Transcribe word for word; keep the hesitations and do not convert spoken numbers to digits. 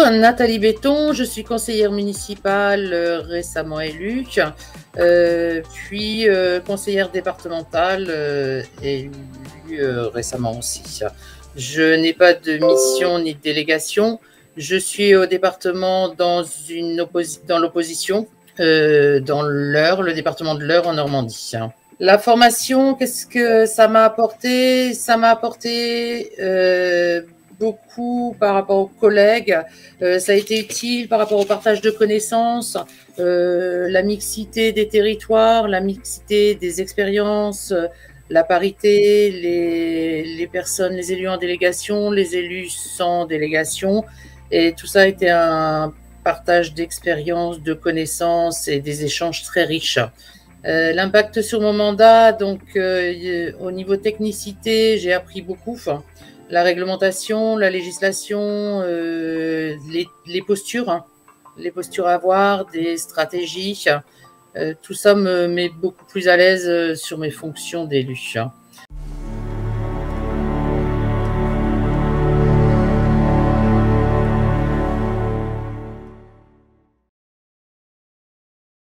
Nathalie Béton, je suis conseillère municipale euh, récemment élue, euh, puis euh, conseillère départementale euh, élue euh, récemment aussi. Je n'ai pas de mission ni de délégation. Je suis au département dans, une opposi- dans l'opposition, euh, dans l'Eure, le département de l'Eure en Normandie. La formation, qu'est-ce que ça m'a apporté? Ça m'a apporté euh, beaucoup par rapport aux collègues. Euh, ça a été utile par rapport au partage de connaissances, euh, la mixité des territoires, la mixité des expériences, la parité, les, les personnes, les élus en délégation, les élus sans délégation. Et tout ça a été un partage d'expériences, de connaissances et des échanges très riches. Euh, l'impact sur mon mandat, donc euh, au niveau technicité, j'ai appris beaucoup. Enfin, la réglementation, la législation, euh, les, les postures, hein, les postures à avoir, des stratégies, euh, tout ça me met beaucoup plus à l'aise sur mes fonctions d'élu.